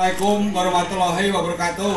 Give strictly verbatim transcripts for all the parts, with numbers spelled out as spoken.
Assalamualaikum warahmatullahi wabarakatuh.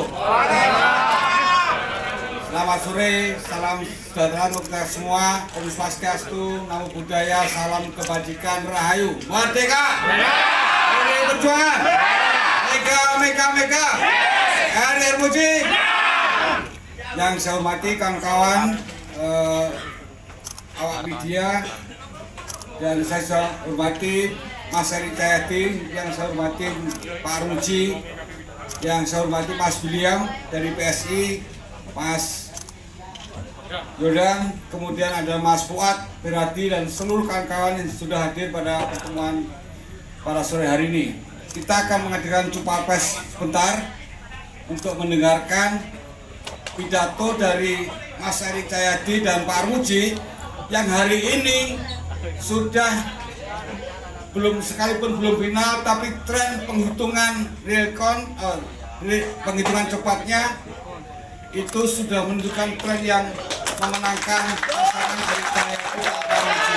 Selamat sore, salam sejahtera untuk kita semua. Om Swastiastu, Namo Buddhaya, salam kebajikan, Rahayu, Merdeka, P D I Perjuangan, Mega, Mega, Mega, R R Muji. Yang saya hormati kawan-kawan eh, awak media, dan saya hormati Mas Eri Cahyadi, yang saya hormati Pak Armuji, yang saya hormati Mas William dari P S I, Mas Yodang, kemudian ada Mas Fuad, Berarti, dan seluruh kawan-kawan yang sudah hadir pada pertemuan pada sore hari ini. Kita akan mengadakan jumpa pers sebentar untuk mendengarkan pidato dari Mas Eri Cahyadi dan Pak Armuji yang hari ini sudah belum sekalipun belum final, tapi tren penghitungan real count, uh, penghitungan cepatnya itu sudah menunjukkan tren yang memenangkan pasangan Eri Cahyadi dan Pak Armuji.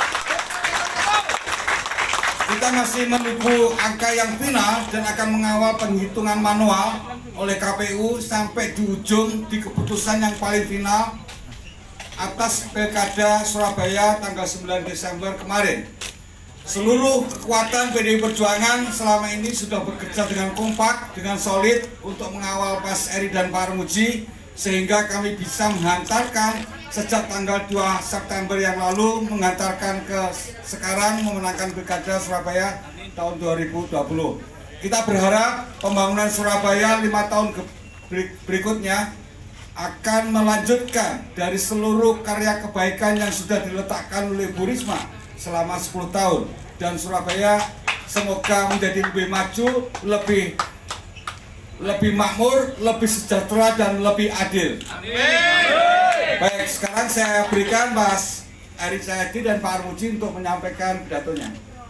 Kita masih menunggu angka yang final dan akan mengawal penghitungan manual oleh K P U sampai di ujung di keputusan yang paling final atas Pilkada Surabaya tanggal sembilan Desember kemarin. Seluruh kekuatan P D I Perjuangan selama ini sudah bekerja dengan kompak, dengan solid untuk mengawal Mas Eri dan Pak Armuji, sehingga kami bisa menghantarkan sejak tanggal dua September yang lalu, menghantarkan ke sekarang memenangkan Pilkada Surabaya tahun dua ribu dua puluh. Kita berharap pembangunan Surabaya lima tahun berikutnya akan melanjutkan dari seluruh karya kebaikan yang sudah diletakkan oleh Bu Risma selama sepuluh tahun, dan Surabaya semoga menjadi lebih maju, lebih lebih makmur, lebih sejahtera, dan lebih adil. Amin. Baik, sekarang saya berikan Mas Eri Cahyadi dan Pak Armuji untuk menyampaikan pidatonya.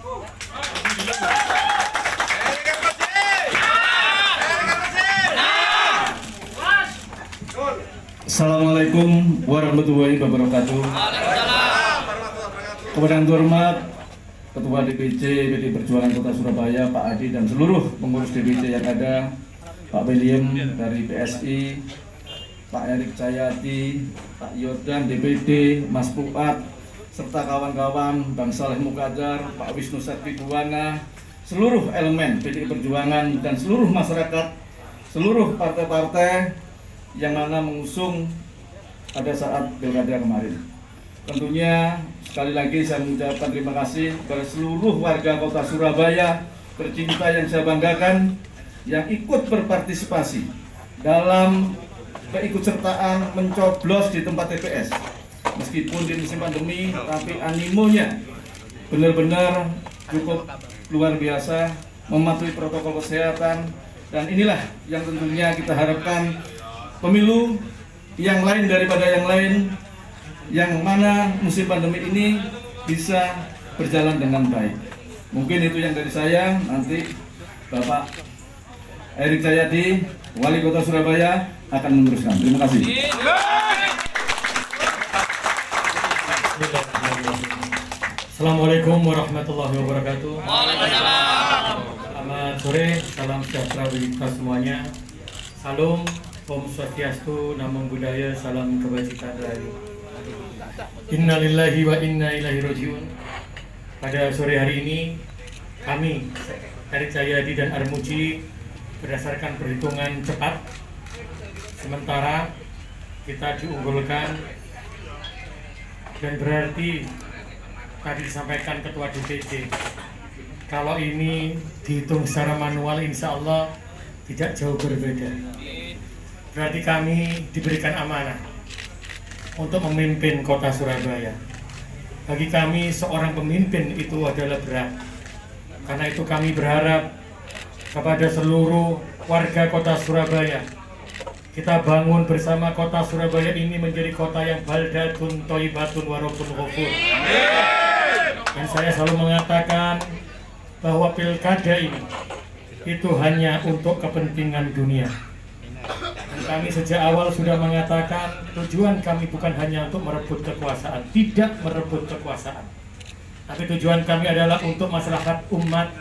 Assalamualaikum warahmatullahi wabarakatuh. Kepada yang terhormat Ketua D P C P D I Perjuangan Kota Surabaya, Pak Adi, dan seluruh pengurus D P C yang ada, Pak William dari P S I, Pak Eri Cahyadi, Pak Yodang D P D, Mas Fuad, serta kawan-kawan, Bang Saleh Mukadar, Pak Wisnu Satwibuwana, seluruh elemen P D I Perjuangan dan seluruh masyarakat, seluruh partai-partai yang mana mengusung pada saat pilkada kemarin. Tentunya sekali lagi saya mengucapkan terima kasih kepada seluruh warga Kota Surabaya tercinta yang saya banggakan, yang ikut berpartisipasi dalam keikutsertaan mencoblos di tempat T P S. Meskipun di musim pandemi, tapi animonya benar-benar cukup luar biasa, mematuhi protokol kesehatan, dan inilah yang tentunya kita harapkan pemilu yang lain daripada yang lain, yang mana musim pandemi ini bisa berjalan dengan baik. Mungkin itu yang dari saya. Nanti Bapak Eri Cahyadi, Wali Kota Surabaya, akan meneruskan. Terima kasih. Assalamualaikum warahmatullahi wabarakatuh. Selamat sore, salam sejahtera bagi kita semuanya. Salam, Om Swastiastu, Namo Buddhaya, salam kebajikan, Rahayu. Innalillahi wa inna ilaihi rajiun. Pada sore hari ini kami Eri Cahyadi dan Armuji berdasarkan perhitungan cepat, sementara kita diunggulkan, dan berarti tadi disampaikan Ketua D P C, kalau ini dihitung secara manual insya Allah tidak jauh berbeda. Berarti kami diberikan amanah untuk memimpin Kota Surabaya. Bagi kami seorang pemimpin itu adalah berat. Karena itu kami berharap kepada seluruh warga Kota Surabaya, kita bangun bersama Kota Surabaya ini menjadi kota yang baldatun thayyibatun wa rabbun ghafur. Dan saya selalu mengatakan bahwa pilkada ini itu hanya untuk kepentingan dunia. Dan kami sejak awal sudah mengatakan tujuan kami bukan hanya untuk merebut kekuasaan, tidak merebut kekuasaan, tapi tujuan kami adalah untuk maslahat umat,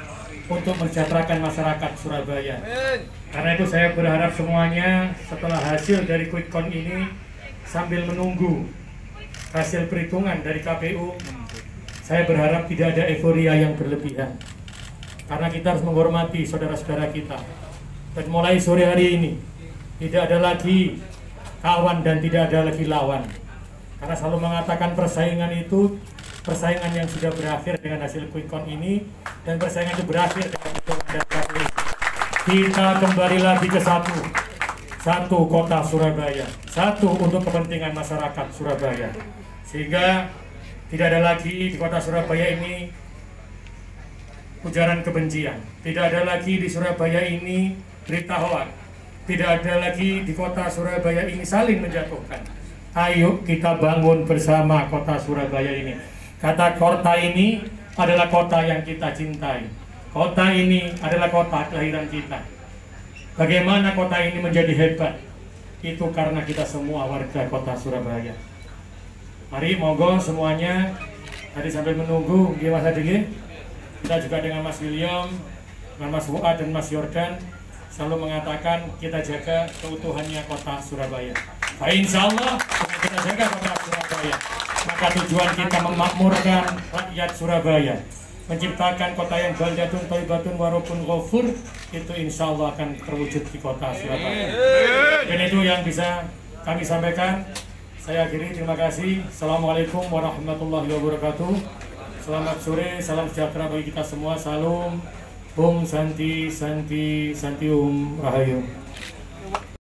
untuk mensejahterakan masyarakat Surabaya. Karena itu saya berharap semuanya setelah hasil dari quick count ini, sambil menunggu hasil perhitungan dari K P U, saya berharap tidak ada euforia yang berlebihan. Karena kita harus menghormati saudara-saudara kita. Dan mulai sore hari ini, tidak ada lagi kawan dan tidak ada lagi lawan. Karena selalu mengatakan persaingan itu persaingan yang sudah berakhir dengan hasil quick count ini, dan persaingan itu berakhir dengan perhitungan dari K P U. Kita kembali lagi ke satu, satu kota Surabaya, satu untuk kepentingan masyarakat Surabaya, sehingga tidak ada lagi di kota Surabaya ini ujaran kebencian, tidak ada lagi di Surabaya ini berita hoak, tidak ada lagi di kota Surabaya ini saling menjatuhkan. Ayo kita bangun bersama kota Surabaya ini. Kata kota ini adalah kota yang kita cintai. Kota ini adalah kota kelahiran kita. Bagaimana kota ini menjadi hebat? Itu karena kita semua warga kota Surabaya. Mari monggo semuanya. Tadi sambil menunggu dia Mas Adi, kita juga dengan Mas William, dengan Mas Fuad dan Mas Yordan selalu mengatakan kita jaga keutuhannya kota Surabaya. Nah, insya Allah kita jaga kota Surabaya, maka tujuan kita memakmurkan rakyat Surabaya, menciptakan kota yang baldatun thayyibatun warabun ghafur, itu insya Allah akan terwujud di kota Surabaya. Dan itu yang bisa kami sampaikan. Saya akhiri, terima kasih. Assalamualaikum warahmatullahi wabarakatuh. Selamat sore, salam sejahtera bagi kita semua. Salam, Om Santi, Santi, Santi Om Rahayu.